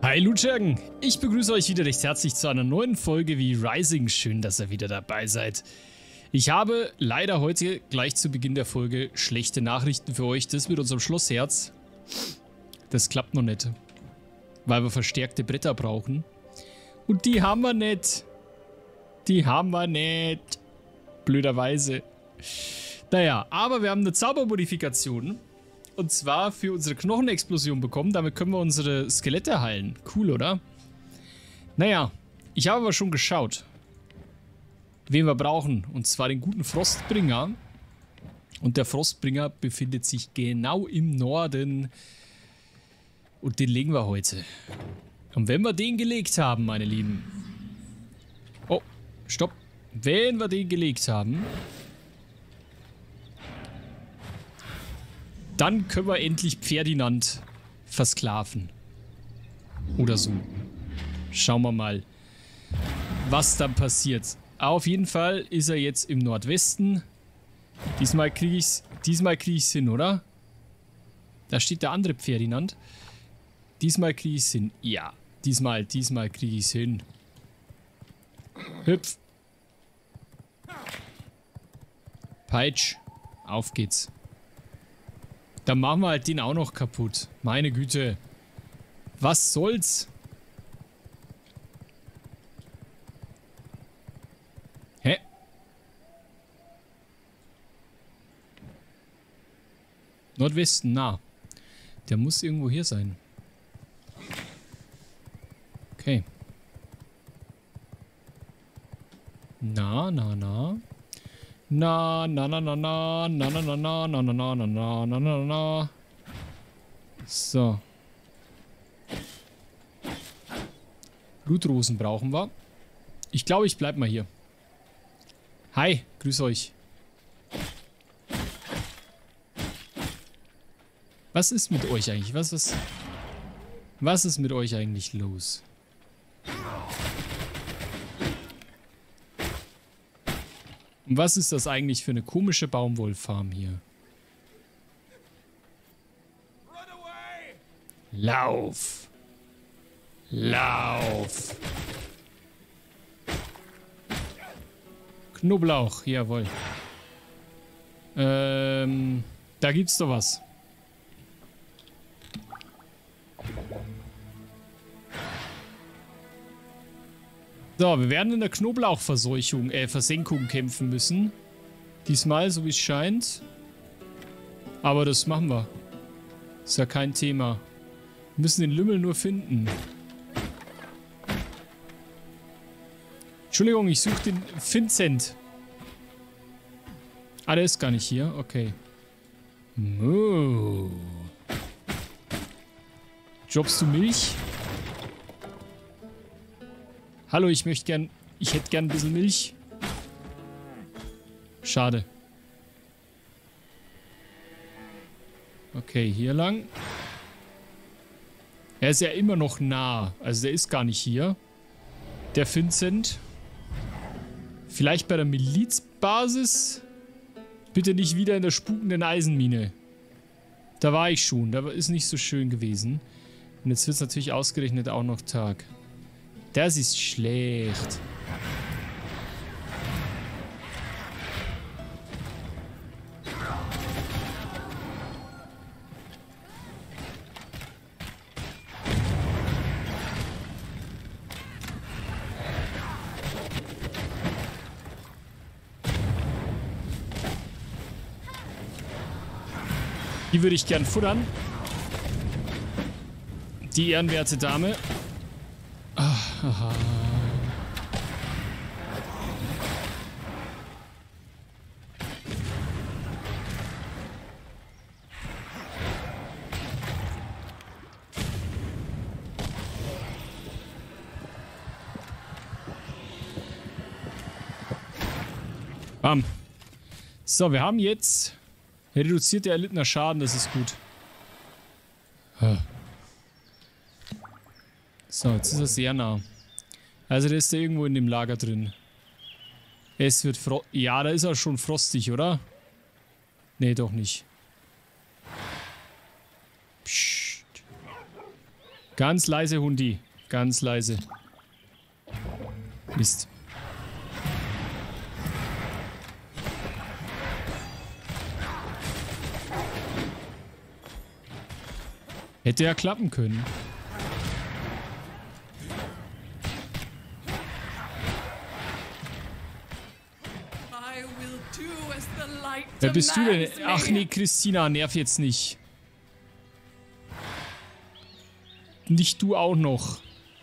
Hi Lutschern, ich begrüße euch wieder recht herzlich zu einer neuen Folge wie Rising. Schön, dass ihr wieder dabei seid. Ich habe leider heute gleich zu Beginn der Folge schlechte Nachrichten für euch. Das mit unserem Schlossherz, das klappt noch nicht, weil wir verstärkte Bretter brauchen. Und die haben wir nicht. Die haben wir nicht. Blöderweise. Naja, aber wir haben eine Zaubermodifikation. Und zwar für unsere Knochenexplosion bekommen. Damit können wir unsere Skelette heilen. Cool, oder? Naja, ich habe aber schon geschaut, wen wir brauchen. Und zwar den guten Frostbringer. Und der Frostbringer befindet sich genau im Norden. Und den legen wir heute. Und wenn wir den gelegt haben, meine Lieben. Oh, stopp. Wenn wir den gelegt haben, dann können wir endlich Ferdinand versklaven. Oder so. Schauen wir mal, was dann passiert. Auf jeden Fall ist er jetzt im Nordwesten. Diesmal kriege ich's hin, oder? Da steht der andere Ferdinand. Diesmal kriege ich's hin. Ja, diesmal kriege ich's hin. Hüpf. Peitsch. Auf geht's. Dann machen wir halt den auch noch kaputt. Meine Güte. Was soll's? Hä? Nordwesten, na. Der muss irgendwo hier sein. Okay. Na. So. Blutrosen brauchen wir. Ich glaube, ich bleib mal hier. Hi, grüß euch. Was ist mit euch eigentlich? Was ist mit euch eigentlich los? Und was ist das eigentlich für eine komische Baumwollfarm hier? Lauf! Lauf! Knoblauch, jawohl. Da gibt's doch was. So, wir werden in der Versenkung kämpfen müssen. Diesmal, so wie es scheint. Aber das machen wir. Ist ja kein Thema. Wir müssen den Lümmel nur finden. Entschuldigung, ich suche den Vincent. Ah, der ist gar nicht hier. Okay. Oh. Droppst du Milch? Hallo, ich hätte gern ein bisschen Milch. Schade. Okay, hier lang. Er ist ja immer noch nah. Also der ist gar nicht hier. Der Vincent. Vielleicht bei der Milizbasis? Bitte nicht wieder in der spukenden Eisenmine. Da war ich schon. Da ist nicht so schön gewesen. Und jetzt wird es natürlich ausgerechnet auch noch Tag. Das ist schlecht. Die würde ich gern futtern. Die ehrenwerte Dame. Aha. Bam. So, wir haben jetzt reduzierte erlittener Schaden, das ist gut. So, jetzt ist er sehr nah. Also der ist da irgendwo in dem Lager drin. Es wird ja, da ist er schon frostig, oder? Nee, doch nicht. Psst. Ganz leise, Hundi. Ganz leise. Mist. Hätte ja klappen können. Wer bist du denn? Ach nee, Christina, nerv jetzt nicht. Nicht du auch noch.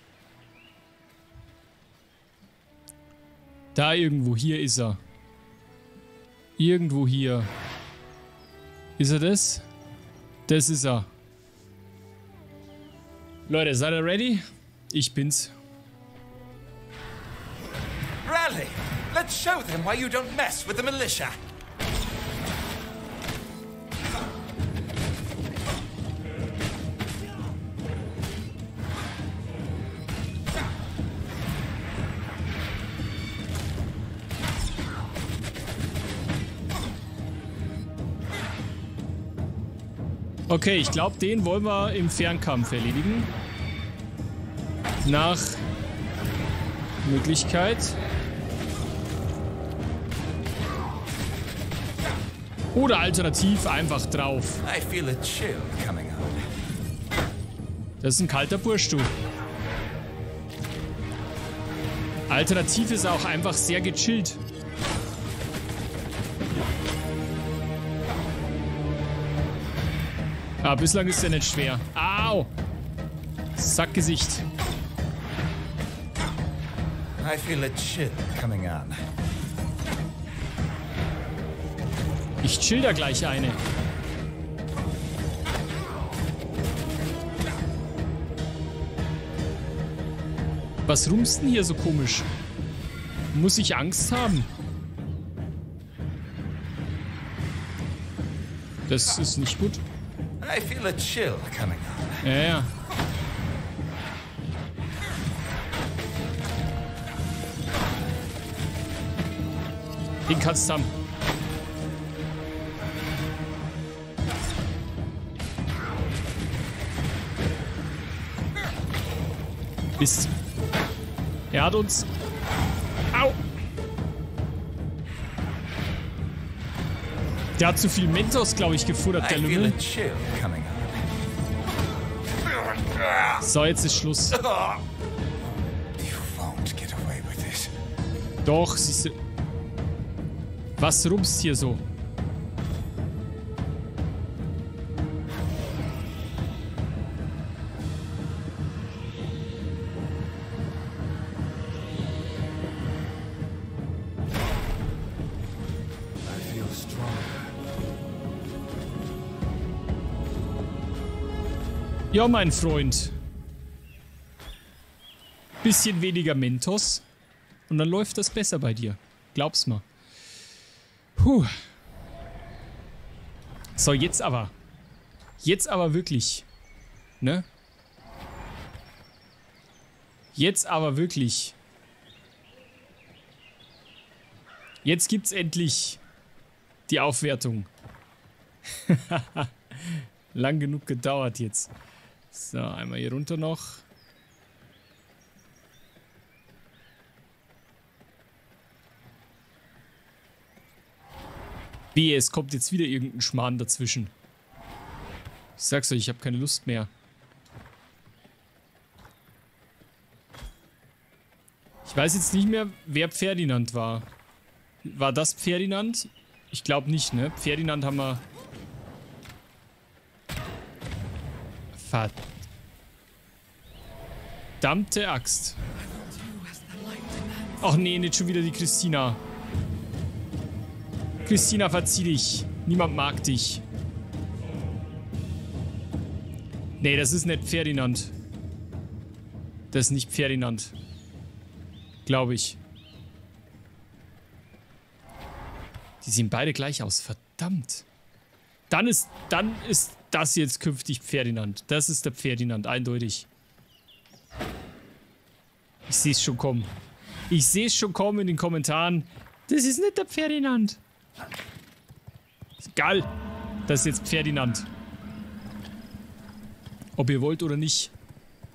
Da irgendwo, hier ist er. Irgendwo hier. Ist er das? Das ist er. Leute, seid ihr ready? Ich bin's. Rally! Let's show them why you don't mess with the militia. Okay, ich glaube, den wollen wir im Fernkampf erledigen. Nach Möglichkeit. Oder alternativ einfach drauf. I feel a chill coming on. Das ist ein kalter Bursch, du. Alternativ ist er auch einfach sehr gechillt. Ah, bislang ist er nicht schwer. Au! Sackgesicht. I feel a chill coming on. Ich chill da gleich eine. Was rumst denn hier so komisch? Muss ich Angst haben? Das ist nicht gut. I feel a chill coming on. Ja, ja. Den kannst du haben. Mist. Er hat uns... Au! Der hat zu viel Mentos, glaube ich, gefuttert, der Lümmel. So, jetzt ist Schluss. Doch, siehst du... Was rumst hier so? Ja, mein Freund. Bisschen weniger Mentos. Und dann läuft das besser bei dir. Glaub's mal. Puh. So, jetzt aber. Jetzt aber wirklich. Ne? Jetzt aber wirklich. Jetzt gibt's endlich die Aufwertung. Lang genug gedauert jetzt. So, einmal hier runter noch. Wehe, es kommt jetzt wieder irgendein Schmarrn dazwischen. Ich sag's euch, ich habe keine Lust mehr. Ich weiß jetzt nicht mehr, wer Ferdinand war. War das Ferdinand? Ich glaube nicht, ne? Ferdinand haben wir... Verdammte Axt. Ach nee, nicht schon wieder die Christina. Christina, verzieh dich. Niemand mag dich. Nee, das ist nicht Ferdinand. Das ist nicht Ferdinand. Glaube ich. Die sehen beide gleich aus. Verdammt. Dann ist das jetzt künftig Ferdinand. Das ist der Ferdinand, eindeutig. Ich sehe es schon kommen. Ich sehe es schon kommen in den Kommentaren. Das ist nicht der Ferdinand. Ist egal. Das ist jetzt Ferdinand. Ob ihr wollt oder nicht.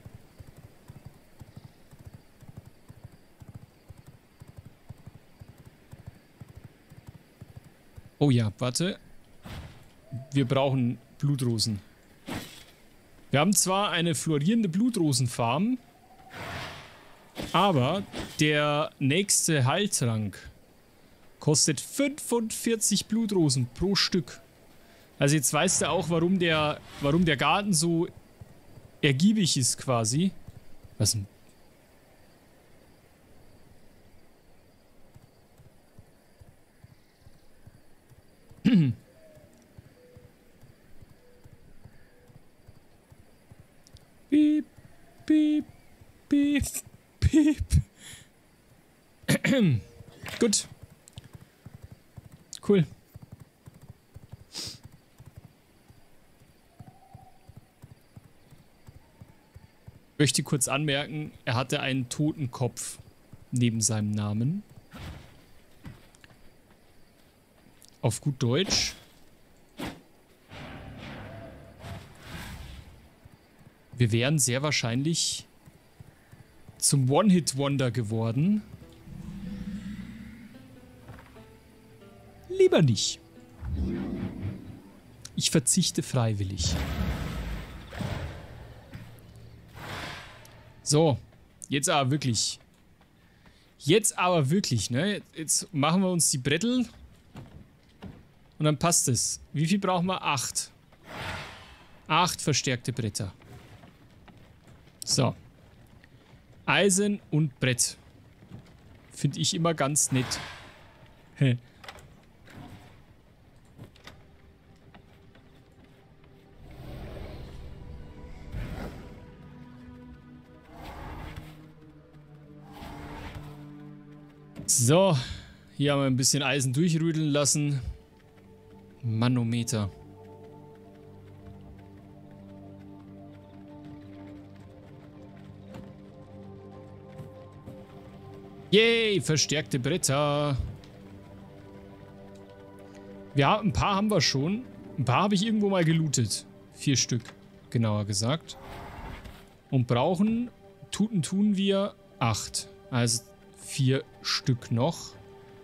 Oh ja, warte. Wir brauchen Blutrosen. Wir haben zwar eine florierende Blutrosenfarm, aber der nächste Heiltrank kostet 45 Blutrosen pro Stück. Also jetzt weißt du auch, warum der Garten so ergiebig ist quasi. Was denn? Piep, piep, piep, piep. Gut. Cool. Ich möchte kurz anmerken, er hatte einen Totenkopf neben seinem Namen. Auf gut Deutsch. Wir wären sehr wahrscheinlich zum One-Hit-Wonder geworden. Lieber nicht. Ich verzichte freiwillig. So, jetzt aber wirklich. Jetzt aber wirklich, ne? Jetzt machen wir uns die Brettel. Und dann passt es. Wie viel brauchen wir? 8. 8 verstärkte Bretter. So. Eisen und Brett. Finde ich immer ganz nett. Hä. So, hier haben wir ein bisschen Eisen durchrüdeln lassen. Manometer. Yay, verstärkte Bretter. Ja, ein paar haben wir schon. Ein paar habe ich irgendwo mal gelootet. 4 Stück, genauer gesagt. Und brauchen, tun wir 8. Also 4 Stück noch.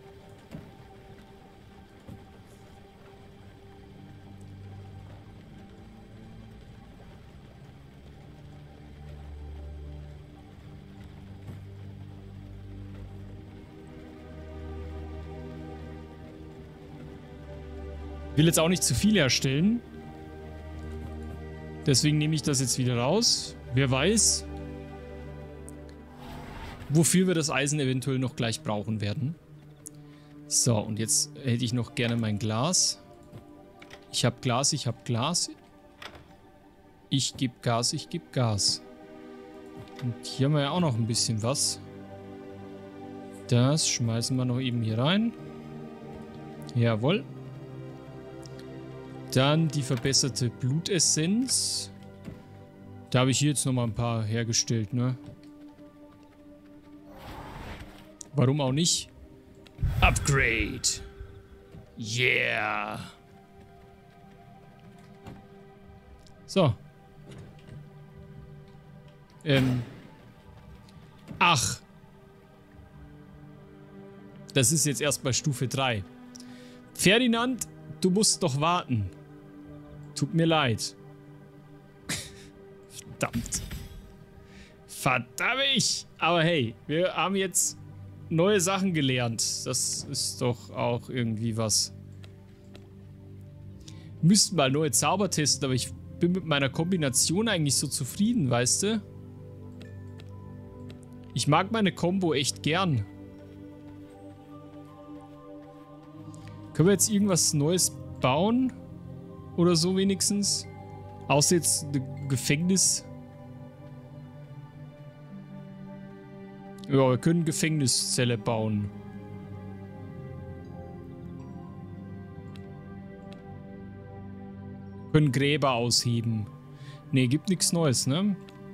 Ich will jetzt auch nicht zu viel herstellen. Deswegen nehme ich das jetzt wieder raus. Wer weiß, wofür wir das Eisen eventuell noch gleich brauchen werden. So, und jetzt hätte ich noch gerne mein Glas. Ich habe Glas, ich habe Glas. Ich gebe Gas, ich gebe Gas. Und hier haben wir ja auch noch ein bisschen was. Das schmeißen wir noch eben hier rein. Jawohl. Dann die verbesserte Blutessenz. Da habe ich hier jetzt nochmal ein paar hergestellt, ne? Warum auch nicht? Upgrade. Yeah. So. Ach. Das ist jetzt erst bei Stufe 3. Ferdinand, du musst doch warten. Tut mir leid. Verdammt. Verdammt. Aber hey, wir haben jetzt neue Sachen gelernt. Das ist doch auch irgendwie was. Müssten mal neue Zauber testen, aber ich bin mit meiner Kombination eigentlich so zufrieden, weißt du? Ich mag meine Combo echt gern. Können wir jetzt irgendwas Neues bauen? Oder so wenigstens? Außer jetzt ein Gefängnis. Ja, wir können Gefängniszelle bauen. Wir können Gräber ausheben. Ne, gibt nichts Neues, ne?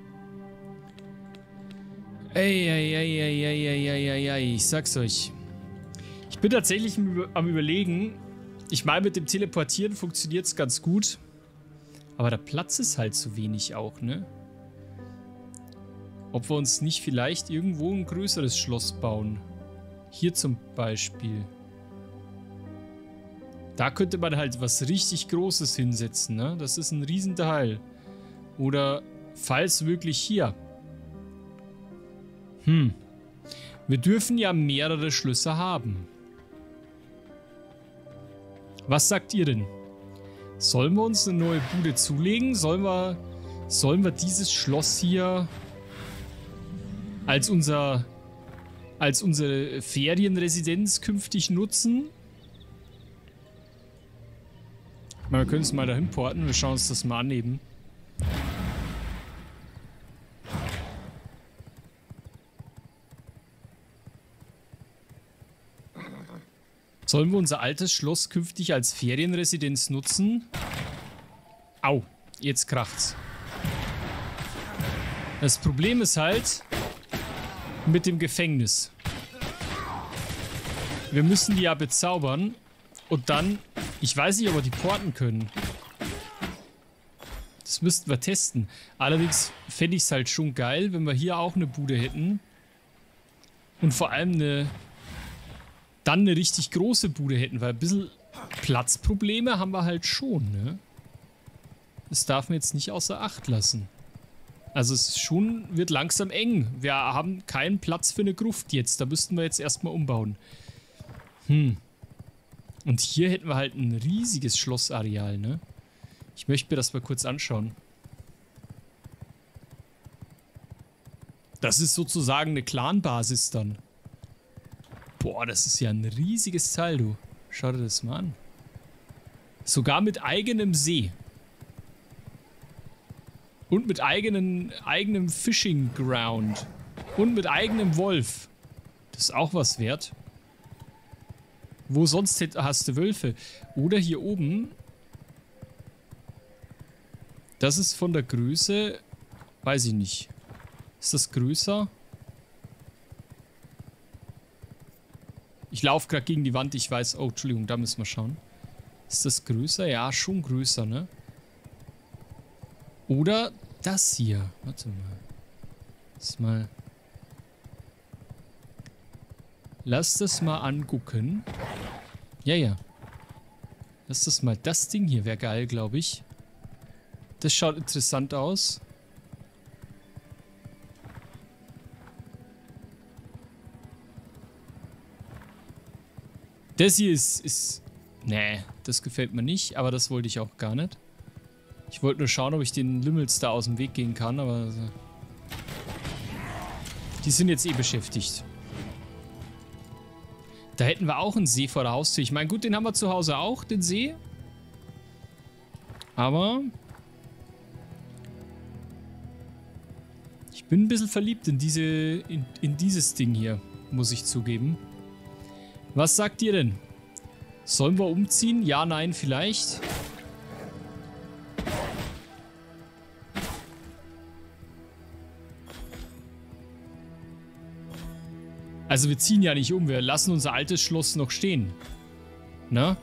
Ey, ich sag's euch. Ich bin tatsächlich am Überlegen. Ich meine, mit dem Teleportieren funktioniert es ganz gut. Aber der Platz ist halt zu wenig auch, ne? Ob wir uns nicht vielleicht irgendwo ein größeres Schloss bauen. Hier zum Beispiel. Da könnte man halt was richtig Großes hinsetzen, ne? Das ist ein Riesenteil. Oder falls wirklich hier. Wir dürfen ja mehrere Schlösser haben. Was sagt ihr denn? Sollen wir uns eine neue Bude zulegen? Sollen wir dieses Schloss hier als unsere Ferienresidenz künftig nutzen? Wir können es mal dahin porten. Wir schauen uns das mal an eben. Sollen wir unser altes Schloss künftig als Ferienresidenz nutzen? Au, jetzt kracht's. Das Problem ist halt mit dem Gefängnis. Wir müssen die ja bezaubern und dann, ich weiß nicht, ob wir die porten können. Das müssten wir testen. Allerdings fände ich es halt schon geil, wenn wir hier auch eine Bude hätten. Und vor allem dann eine richtig große Bude hätten, weil ein bisschen Platzprobleme haben wir halt schon, ne? Das darf man jetzt nicht außer Acht lassen. Also es ist wird langsam eng. Wir haben keinen Platz für eine Gruft jetzt. Da müssten wir jetzt erstmal umbauen. Und hier hätten wir halt ein riesiges Schlossareal, ne? Ich möchte mir das mal kurz anschauen. Das ist sozusagen eine Clan-Basis dann. Boah, das ist ja ein riesiges Teil, du. Schau dir das mal an. Sogar mit eigenem See. Und mit eigenem Fishing Ground. Und mit eigenem Wolf. Das ist auch was wert. Wo sonst hast du Wölfe? Oder hier oben. Das ist von der Größe. Weiß ich nicht. Ist das größer? Ich laufe gerade gegen die Wand. Ich weiß. Oh, Entschuldigung, da müssen wir schauen. Ist das größer? Ja, schon größer, ne? Oder das hier. Warte mal. Lass das mal angucken. Ja. Lass das mal. Das Ding hier wäre geil, glaube ich. Das schaut interessant aus. Das hier ist... Nee, das gefällt mir nicht, aber das wollte ich auch gar nicht. Ich wollte nur schauen, ob ich den Lümmels da aus dem Weg gehen kann, aber... Die sind jetzt eh beschäftigt. Da hätten wir auch einen See vor der Haustür. Ich meine, gut, den haben wir zu Hause auch, den See. Aber... Ich bin ein bisschen verliebt in dieses Ding hier, muss ich zugeben. Was sagt ihr denn? Sollen wir umziehen? Ja, nein, vielleicht. Also wir ziehen ja nicht um, wir lassen unser altes Schloss noch stehen. Ne?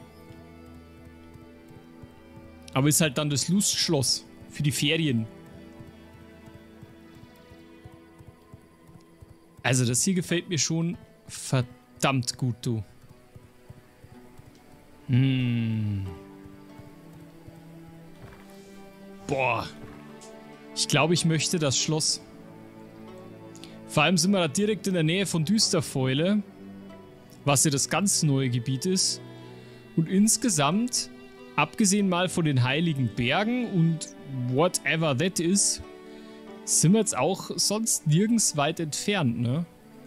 Aber ist halt dann das Lustschloss für die Ferien. Also das hier gefällt mir schon verdammt gut, du. Boah. Ich glaube, ich möchte das Schloss. Vor allem sind wir da direkt in der Nähe von Düsterfäule, was ja das ganz neue Gebiet ist. Und insgesamt, abgesehen mal von den Heiligen Bergen und whatever that is, sind wir jetzt auch sonst nirgends weit entfernt, ne?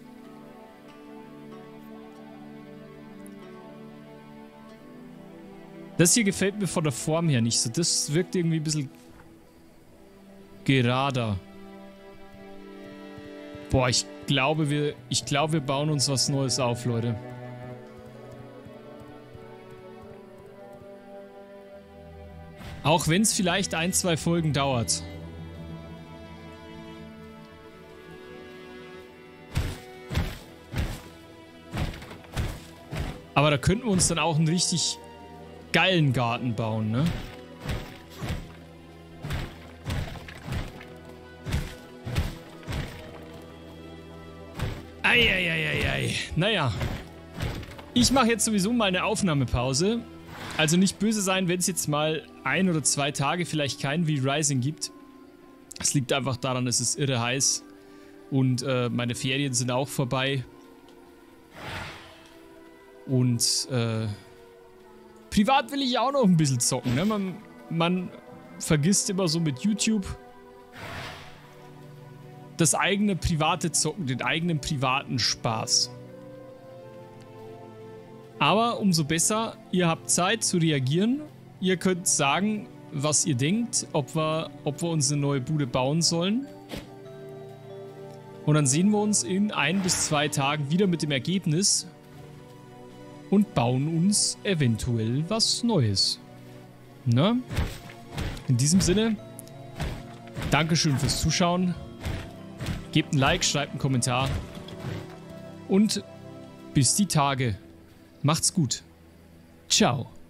Das hier gefällt mir von der Form her nicht so. Das wirkt irgendwie ein bisschen gerader. Boah, ich glaube, wir bauen uns was Neues auf, Leute. Auch wenn es vielleicht 1, 2 Folgen dauert. Aber da könnten wir uns dann auch einen richtig geilen Garten bauen, ne? Eieieiei. Naja. Ich mache jetzt sowieso mal eine Aufnahmepause. Also nicht böse sein, wenn es jetzt mal 1 oder 2 Tage vielleicht kein V-Rising gibt. Es liegt einfach daran, es ist irre heiß. Und meine Ferien sind auch vorbei. Und privat will ich auch noch ein bisschen zocken. Ne? Man vergisst immer so mit YouTube das eigene private Zocken, den eigenen privaten Spaß. Aber umso besser, ihr habt Zeit zu reagieren. Ihr könnt sagen, was ihr denkt, ob wir uns eine neue Bude bauen sollen. Und dann sehen wir uns in 1 bis 2 Tagen wieder mit dem Ergebnis und bauen uns eventuell was Neues. Na? In diesem Sinne, Dankeschön fürs Zuschauen. Gebt ein Like, schreibt einen Kommentar. Und bis die Tage. Macht's gut. Ciao.